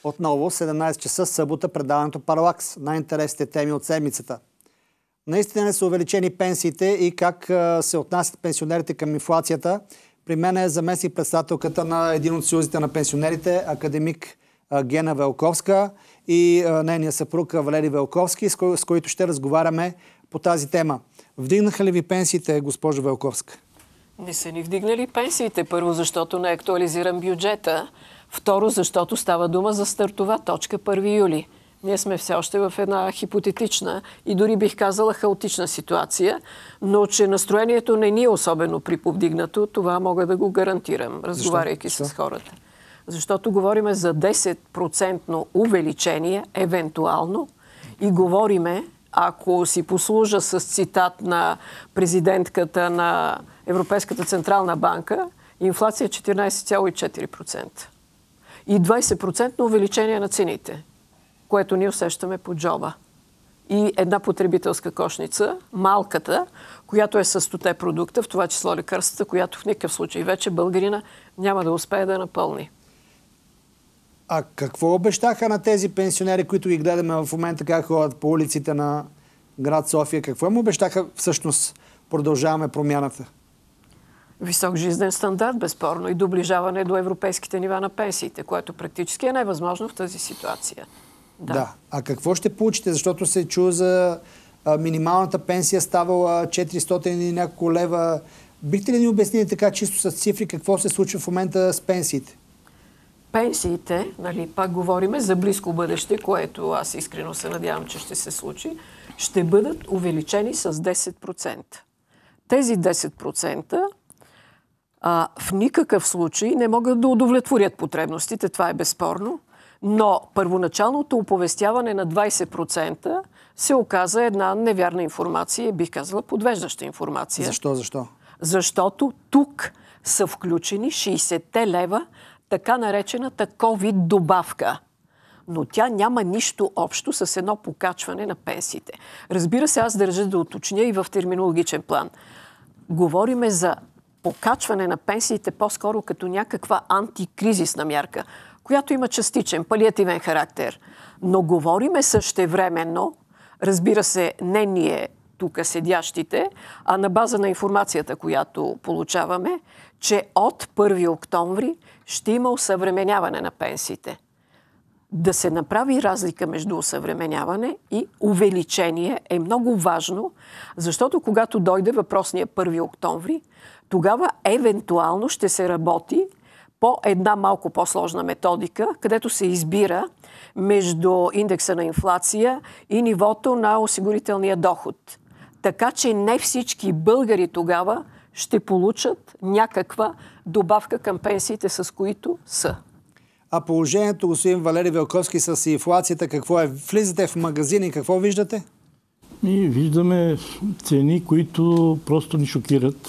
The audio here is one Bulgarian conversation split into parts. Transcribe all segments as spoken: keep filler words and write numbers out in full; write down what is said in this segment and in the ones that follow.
Отново, седемнайсет часа, събота, предаването Паралакс. Най-интересните теми от седмицата. Наистина са увеличени пенсиите и как се отнасят пенсионерите към инфлацията. При мен е заместник председателката на един от съюзите на пенсионерите, академик Гена Велковска и нейния съпруг Валери Велковски, с които ще разговаряме по тази тема. Вдигнаха ли ви пенсиите, госпожо Велковска? Не са ни вдигнали пенсиите. Първо, защото не е актуализиран бюджета. Второ, защото става дума за стартова точка първи юли. Ние сме все още в една хипотетична и дори бих казала хаотична ситуация, но че настроението не ни е особено приповдигнато, това мога да го гарантирам, разговаряйки с хората. Защото говориме за десет процентно увеличение, евентуално, и говориме, ако си послужа с цитат на президентката на Европейската централна банка, инфлация е четиринайсет цяло и четири процента. И двайсет процента увеличение на цените, което ние усещаме по джоба. И една потребителска кошница, малката, която е със стоте продукта, в това число лекарствата, която в никакъв случай вече българина няма да успее да напълни. А какво обещаха на тези пенсионери, които ги гледаме в момента, как ходят по улиците на град София? Какво им обещаха всъщност Продължаваме промяната? Висок жизнен стандарт, безспорно, и доближаване до европейските нива на пенсиите, което практически е невъзможно в тази ситуация. Да. да. А какво ще получите? Защото се чу за а, минималната пенсия ставала четиристотин и няколко лева. Бихте ли ни обяснили така чисто с цифри какво се случва в момента с пенсиите? Пенсиите, нали, пак говориме за близко бъдеще, което аз искрено се надявам, че ще се случи, ще бъдат увеличени с десет процента. Тези десет процента а, в никакъв случай не могат да удовлетворят потребностите, това е безспорно, но първоначалното оповестяване на двайсет процента се оказа една невярна информация, бих казала подвеждаща информация. Защо? Защо? Защото тук са включени шейсет лева, така наречената ковид добавка. Но тя няма нищо общо с едно покачване на пенсиите. Разбира се, аз държа да уточня и в терминологичен план. Говориме за покачване на пенсиите по-скоро като някаква антикризисна мярка, която има частичен, палиативен характер. Но говориме същевременно, разбира се, не ние тук седящите, а на база на информацията, която получаваме, че от първи октомври ще има осъвременяване на пенсиите. Да се направи разлика между осъвременяване и увеличение е много важно, защото когато дойде въпросния първи октомври, тогава евентуално ще се работи по една малко по-сложна методика, където се избира между индекса на инфлация и нивото на осигурителния доход. Така че не всички българи тогава ще получат някаква добавка към пенсиите, с които са. А положението, господин Валери Велковски, с инфлацията какво е? Влизате в магазини, какво виждате? И виждаме цени, които просто ни шокират.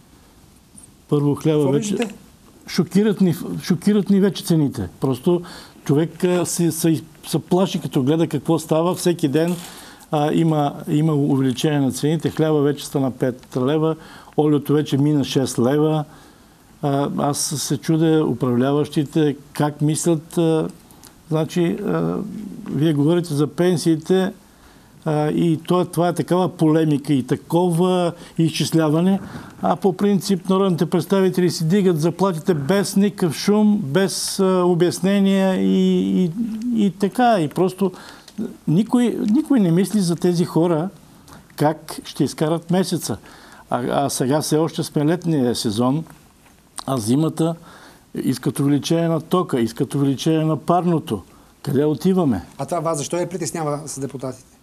Първо хляба какво вече... Виждате? Шокират ни, шокират ни вече цените. Просто човек се, се, се плаши, като гледа какво става. Всеки ден а, има, има увеличение на цените. Хляба вече стана пет лева, олиото вече мина шест лева. А, аз се чудя управляващите как мислят. А, значи, а, вие говорите за пенсиите а, и това, това е такава полемика и такова изчисляване. А по принцип народните представители си дигат заплатите без никакъв шум, без а, обяснения и, и, и така. И просто никой, никой не мисли за тези хора как ще изкарат месеца. А, а сега все още сме летния сезон, а зимата искат увеличение на тока, искат увеличение на парното. Къде отиваме? А това вас защо я притеснява с депутатите?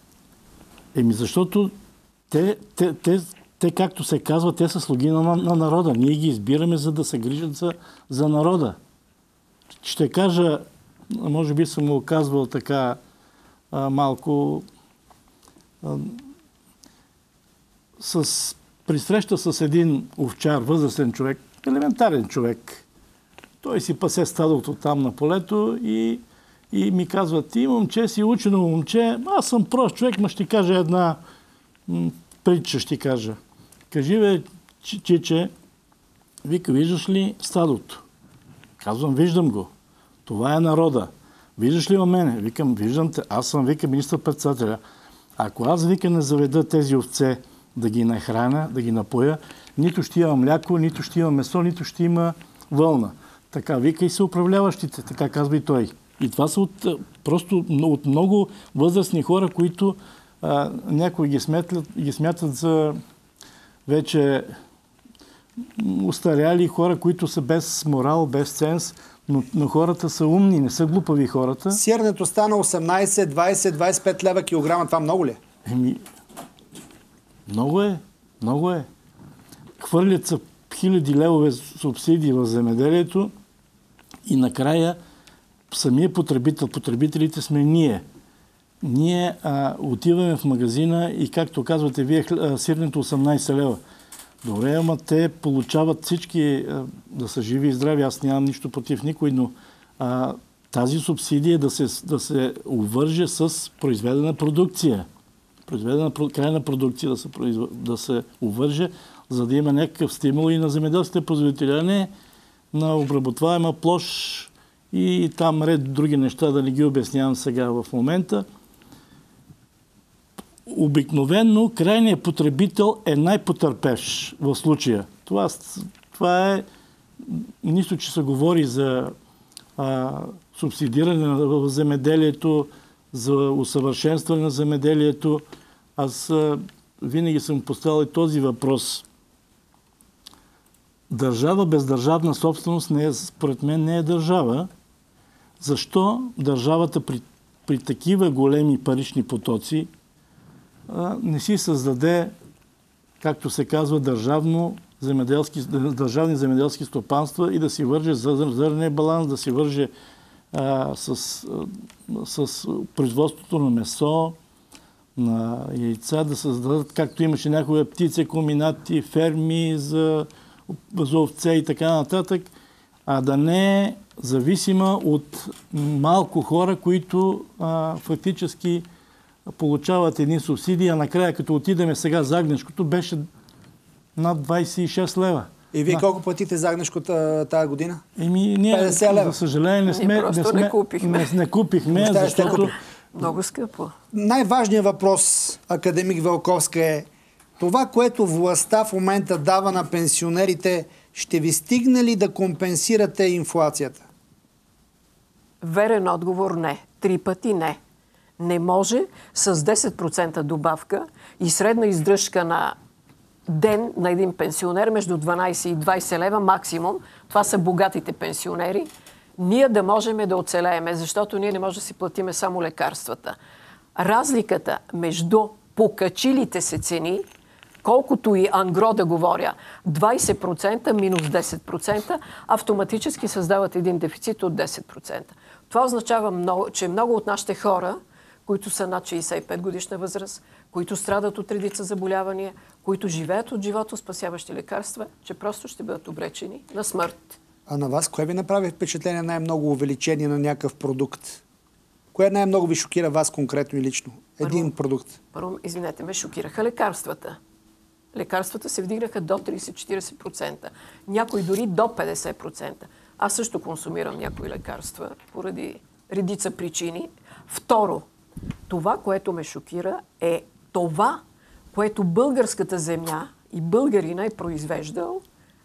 Еми защото те, те, те, те, както се казва, те са слуги на, на народа. Ние ги избираме, за да се грижат за, за народа. Ще кажа, може би съм го казвал така а, малко а, с пристреща с един овчар, възрастен човек, елементарен човек. Той си пасе стадото там на полето и, и ми казва: ти, момче, си учено момче, аз съм прост човек, ма ще кажа една м, притча, ще кажа. Кажи, бе, чиче, вика, виждаш ли стадото? Казвам, виждам го. Това е народа. Виждаш ли ме мене? Викам, виждам те. Аз съм, вика, министър-председателя. Ако аз, вика, не заведа тези овце да ги нахраня, да ги напоя, нито ще има мляко, нито ще има месо, нито ще има вълна. Така вика и са управляващите, така казва и той. И това са от, просто от много възрастни хора, които а, някои ги смятат, ги смятат за вече устаряли хора, които са без морал, без ценз, но, но хората са умни, не са глупави хората. Сиренето стана осемнайсет, двайсет, двайсет и пет лева килограма. Това много ли е? Еми, много е, много е. Хвърлят се хиляди левове субсидии в земеделието и накрая самия потребител, потребителите сме ние. Ние а, отиваме в магазина и, както казвате вие, сиренето осемнайсет лева. Добре, ама те получават всички а, да са живи и здрави. Аз нямам нищо против никой, но а, тази субсидия да се, да се увърже с произведена продукция. Произведена крайна продукция да се, произв... да се увърже, за да има някакъв стимул и на земеделските производители, а не на обработваема площ и там ред други неща, да не ги обяснявам сега в момента. Обикновено крайният потребител е най-потърпеш в случая. Това, това е нищо, че се говори за а, субсидиране в земеделието, за усъвършенстване на земеделието. Аз а, винаги съм поставил и този въпрос. Държава без държавна собственост не е, според мен не е държава. Защо държавата при, при такива големи парични потоци а, не си създаде, както се казва, държавно земеделски, държавни земеделски стопанства и да си върже зърнен баланс, да си върже а, с, а, с производството на месо, на яйца, да създадат, както имаше някога птици, комбинати, ферми за, за овце и така нататък, а да не е зависима от малко хора, които а, фактически получават едни субсидии, а накрая, като отидеме сега за агнешкото, беше над двайсет и шест лева. И вие да. Колко платите за агнешкото тази година? Еми, ние, петдесет лева. За съжаление, не сме... Не, сме, не купихме. Не, не купихме, Ще, защото... ще Много скъпо. Най-важният въпрос, академик Велковска, е това, което властта в момента дава на пенсионерите, ще ви стигне ли да компенсирате инфлацията? Верен отговор не. Три пъти не. Не може с десет процента добавка и средна издръжка на ден на един пенсионер между дванайсет и двайсет лева максимум. Това са богатите пенсионери. Ние да можем да оцелееме, защото ние не можем да си платиме само лекарствата. Разликата между покачилите се цени, колкото и ангро да говоря, двайсет процента минус десет процента, автоматически създават един дефицит от десет процента. Това означава, много, че много от нашите хора, които са над шейсет и пет годишна възраст, които страдат от редица заболявания, които живеят от живото спасяващи лекарства, че просто ще бъдат обречени на смърт. А на вас, кое ви направи впечатление най-много увеличение на някакъв продукт? Кое най-много ви шокира вас конкретно и лично? Един Първо, продукт. Първо, извинете ме, шокираха лекарствата. Лекарствата се вдигнаха до трийсет до четирийсет процента. Някои дори до петдесет процента. Аз също консумирам някои лекарства поради редица причини. Второ, това, което ме шокира, е това, което българската земя и българина е произвеждал,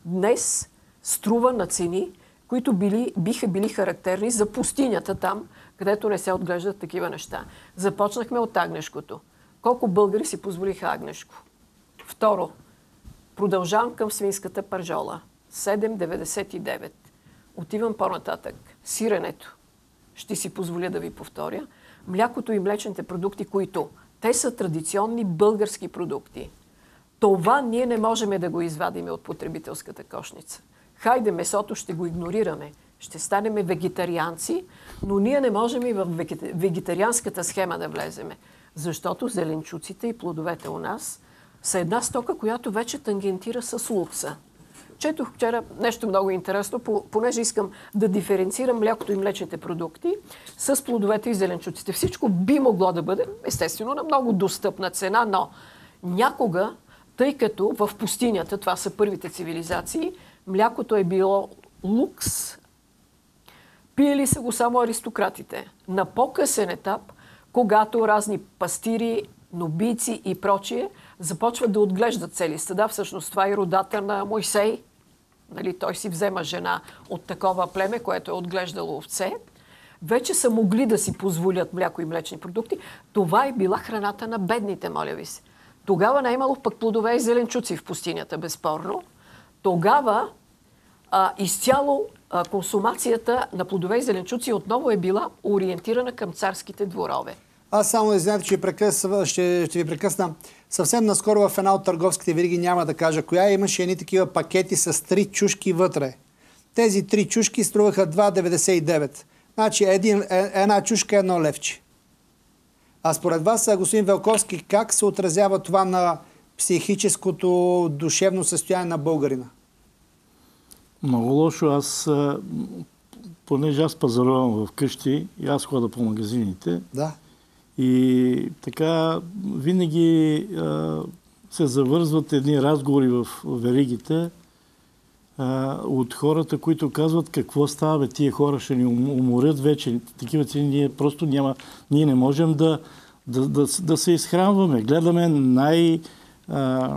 днес струва на цени, които били, биха били характерни за пустинята там, където не се отглеждат такива неща. Започнахме от агнешкото. Колко българи си позволиха агнешко? Второ, продължавам към свинската пържола. седем деветдесет и девет. Отивам по-нататък. Сиренето. Ще си позволя да ви повторя. Млякото и млечните продукти, които те са традиционни български продукти. Това ние не можем да го извадим от потребителската кошница. Хайде, месото ще го игнорираме. Ще станем вегетарианци, но ние не можем и в вегетарианската схема да влеземе. Защото зеленчуците и плодовете у нас са една стока, която вече тангентира с лукса. Четох вчера нещо много интересно, понеже искам да диференцирам млякото и млечните продукти с плодовете и зеленчуците. Всичко би могло да бъде, естествено, на много достъпна цена, но някога, тъй като в пустинята, това са първите цивилизации, млякото е било лукс, Пиели са го само аристократите. На по-късен етап, когато разни пастири, нобийци и прочие започват да отглеждат цели стада, всъщност това е родата на Мойсей. Нали, той си взема жена от такова племе, което е отглеждало овце. Вече са могли да си позволят мляко и млечни продукти. Това е била храната на бедните, моля ви се. Тогава не е имало пък плодове и зеленчуци в пустинята, безспорно. Тогава а, изцяло а, консумацията на плодове и зеленчуци отново е била ориентирана към царските дворове. Аз само, извинете, че прекъсва, ще, ще ви прекъсна. Съвсем наскоро в една от търговските вериги, няма да кажа коя, имаше едни такива пакети с три чушки вътре. Тези три чушки струваха два деветдесет и девет. Значи един, една чушка, едно левче. А според вас, господин Велковски, как се отразява това на психическото, душевно състояние на българина? Много лошо. Аз, понеже аз пазарувам вкъщи и аз хода по магазините. Да. И така винаги а, се завързват едни разговори в веригите а, от хората, които казват какво става, бе, тия хора ще ни уморят вече. Такива цени ние просто няма, ние не можем да, да, да, да се изхранваме. Гледаме най, а,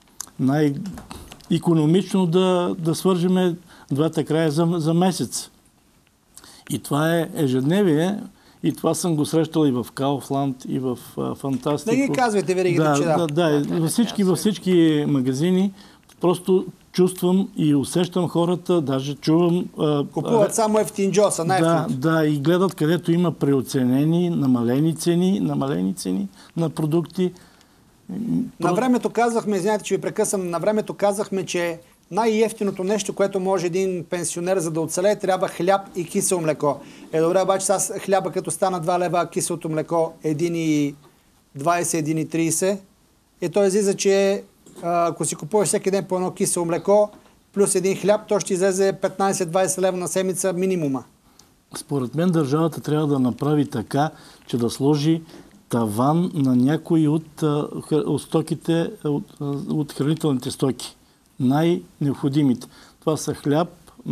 най-икономично да, да свържеме двата края за, за месец. И това е ежедневие. И това съм го срещал и в Kaufland, и в Фантастико. Не ги казвайте веригите, да, че да. Да, да, да във, всички, във всички магазини просто чувствам и усещам хората, даже чувам... Купуват а, само ефтинджоса, най-ефтин. Да, да, и гледат където има преоценени, намалени цени, намалени цени на продукти. На времето казахме, извинете, че ви прекъсвам, на времето казахме, че най-ефтиното нещо, което може един пенсионер за да оцелее, трябва хляб и кисело млеко. Е, добре, обаче сега хляба като стана два лева, а киселото млеко един и двайсет, един и трийсет. И той излиза, че ако си купуваш всеки ден по едно кисело млеко, плюс един хляб, то ще излезе петнайсет-двайсет лева на седмица минимума. Според мен държавата трябва да направи така, че да сложи таван на някои от, от стоките, от, от хранителните стоки. Най-необходимите. Това са хляб,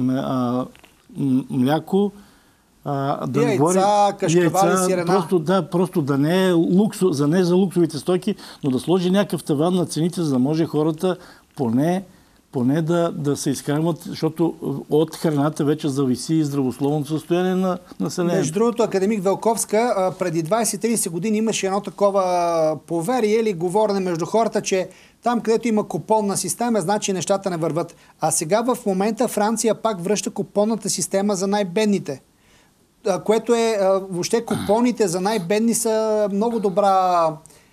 мляко, а, да яйца, говорим, кашкавали, яйца, сирена. Просто, да, просто да не е луксу, за не за луксовите стоки, но да сложи някакъв таван на цените, за да може хората поне, поне да, да се изхранват, защото от храната вече зависи и здравословното състояние на населението. Между другото, академик Велковска, преди двайсет-трийсет години имаше едно такова поверие или говорене между хората, че там, където има купонна система, значи нещата не върват. А сега в момента Франция пак връща купонната система за най-бедните. Което е, въобще купоните за най-бедни са много, добра,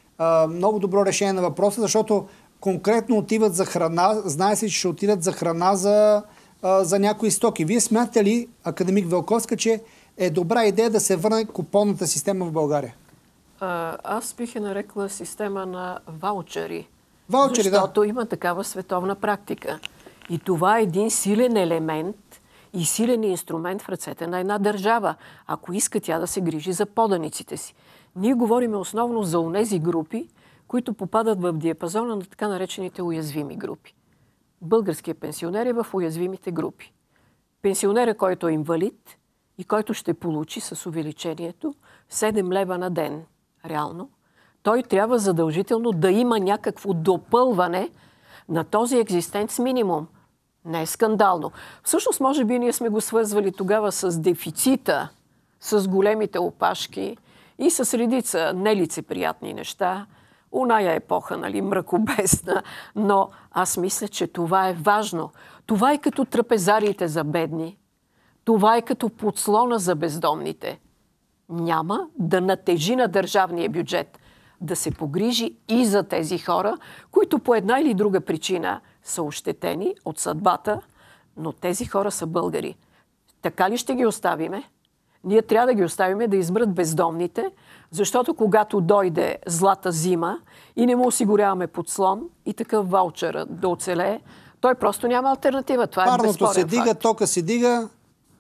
много добро решение на въпроса, защото конкретно отиват за храна, знае се, че ще отидат за храна за, за някои стоки. Вие смятате ли, академик Велковска, че е добра идея да се върне купонната система в България? А, аз бих я нарекла система на ваучери. Ваучери, защото да. има такава световна практика. И това е един силен елемент и силен инструмент в ръцете на една държава, ако иска тя да се грижи за поданиците си. Ние говорим основно за онези групи, които попадат в диапазона на така наречените уязвими групи. Българският пенсионер е в уязвимите групи. Пенсионерът, който е инвалид и който ще получи с увеличението седем лева на ден, реално, той трябва задължително да има някакво допълване на този екзистенц минимум. Не е скандално. Всъщност, може би, ние сме го свързвали тогава с дефицита, с големите опашки и с редица нелицеприятни неща. Оная епоха, нали, мракобесна, но аз мисля, че това е важно. Това е като трапезариите за бедни. Това е като подслона за бездомните. Няма да натежи на държавния бюджет да се погрижи и за тези хора, които по една или друга причина са ощетени от съдбата, но тези хора са българи. Така ли ще ги оставиме? Ние трябва да ги оставиме да изберат бездомните, защото когато дойде злата зима и не му осигуряваме подслон и такъв ваучер да оцелее, той просто няма алтернатива. Това Парното е безспорен се дига, факт. тока се дига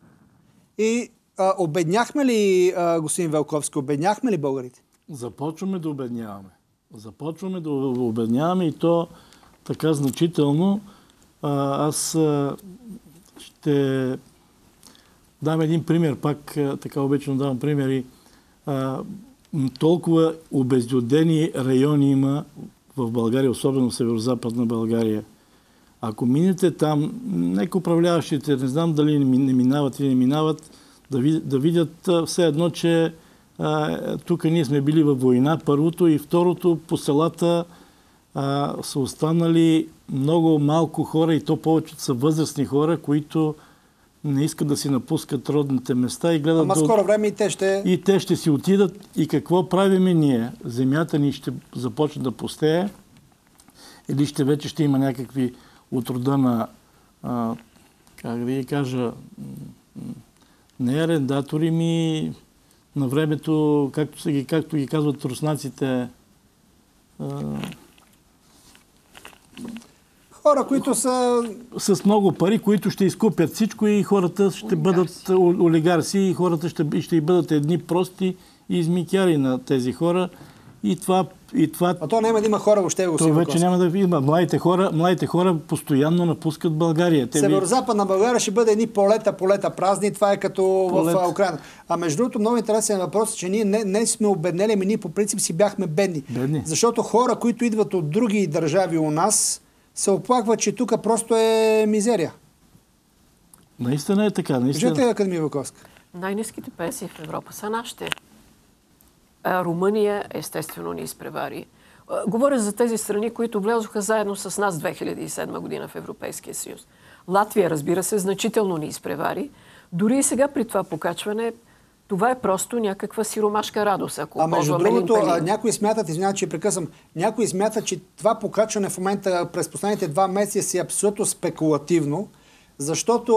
и а, обедняхме ли, а, господин Велковски, обедняхме ли българите? Започваме да обедняваме. Започваме да обедняваме и то така значително. А, аз а, ще Дам един пример, пак така обичам давам примери. А, толкова обезлюдени райони има в България, особено в северо-западна България. Ако минете там, нека управляващите, не знам дали не минават или не минават, да, вид, да видят все едно, че а, тук ние сме били във война, първото, и второто, по селата а, са останали много малко хора, и то повечето са възрастни хора, които не искат да си напускат родните места и гледат... Ама до... скоро време и те ще... И те ще си отидат. И какво правиме ние? Земята ни ще започне да пустее, или ще вече ще има някакви от рода на, а, как да ви кажа, не арендатори, ми на времето, както, се ги, както ги казват руснаците, а, хора, които са... с много пари, които ще изкупят всичко, и хората ще бъдат олигарси, и хората ще, ще и бъдат едни прости измикяри на тези хора. И това... И това... А то няма да има хора въобще, го си вече няма да има. Младите хора, младите хора постоянно напускат България. Те Северо-западна България ще бъде едни полета, полета празни. Това е като Полет. в Украина. А между другото, много интересен въпрос е, че ние не, не сме обеднели, ами ние по принцип си бяхме бедни. бедни. Защото хора, които идват от други държави у нас, се оплакват, че тук просто е мизерия. Наистина е така. Наистина. Кажете, Академия Вълковска. Най-ниските пенсии в Европа са нашите. А Румъния естествено ни изпревари. Говоря за тези страни, които влязоха заедно с нас две хиляди и седма година в Европейския съюз. Латвия, разбира се, значително ни изпревари. Дори и сега при това покачване, това е просто някаква сиромашка радост. Ако а между другото, а, някои смятат, извинявам, че прекъсвам, някои смятат, че това покачване в момента през последните два месеца е абсолютно спекулативно, защото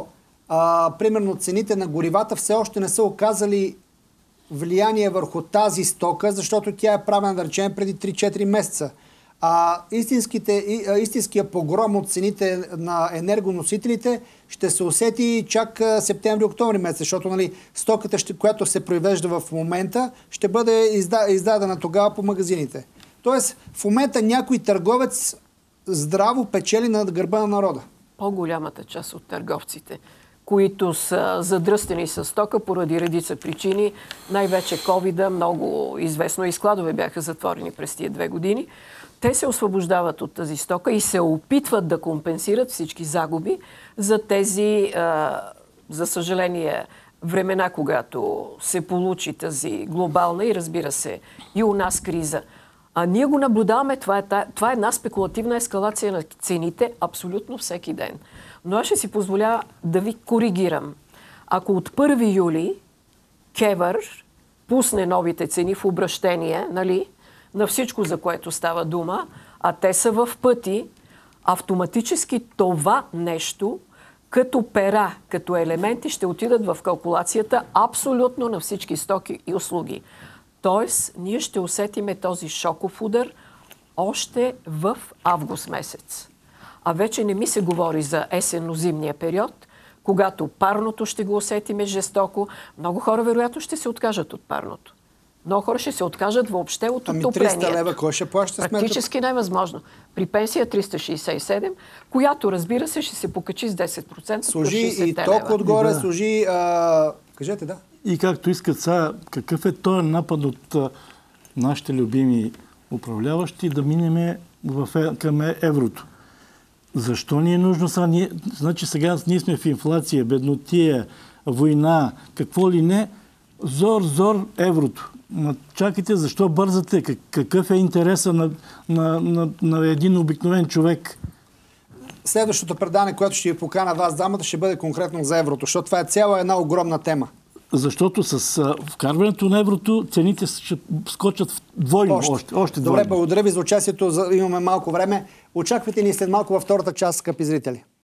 а, примерно цените на горивата все още не са оказали влияние върху тази стока, защото тя е правена, да речем, преди три-четири месеца. А истинския погром от цените на енергоносителите ще се усети чак септември-октомври месец, защото, нали, стоката, ще, която се произвежда в момента, ще бъде изда, издадена тогава по магазините. Тоест, в момента някой търговец здраво печели на гърба на народа. По-голямата част от търговците, които са задръстени с стока поради редица причини, най-вече ковида, много известно и складове бяха затворени през тия две години, те се освобождават от тази стока и се опитват да компенсират всички загуби за тези, а, за съжаление, времена, когато се получи тази глобална и, разбира се, и у нас криза. А ние го наблюдаваме, това е, това е една спекулативна ескалация на цените абсолютно всеки ден. Но аз ще си позволя да ви коригирам. Ако от първи юли КЕВР пусне новите цени в обращение, нали, на всичко, за което става дума, а те са в пъти, автоматически това нещо, като пера, като елементи, ще отидат в калкулацията абсолютно на всички стоки и услуги. Тоест, ние ще усетиме този шоков удар още в август месец. А вече не ми се говори за есенно-зимния период, когато парното ще го усетиме жестоко. Много хора вероятно ще се откажат от парното. Много хора ще се откажат въобще от ами отоплението. триста лева, кой ще плаща сметката? Практически невъзможно. При пенсия триста шейсет и седем, която, разбира се, ще се покачи с десет процента. Служи и ток отгоре, да. служи... А... Кажете, да. И както искат сега, какъв е този напад от а, нашите любими управляващи да минеме в, към еврото? Защо ни е нужно сега? Ние, значи сега ние сме в инфлация, беднотия, война, какво ли не. Зор, зор еврото. Ма чакайте, защо бързате? Какъв е интереса на, на, на, на един обикновен човек? Следващото предание, което ще ви покана вас дамата, ще бъде конкретно за еврото, защото това е цяла една огромна тема. Защото с а, вкарването на еврото цените ще скочат двойно. Още, още, още Добре, двойно. благодаря ви за участието. Имаме малко време. Очаквайте ни след малко във втората част, скъпи зрители.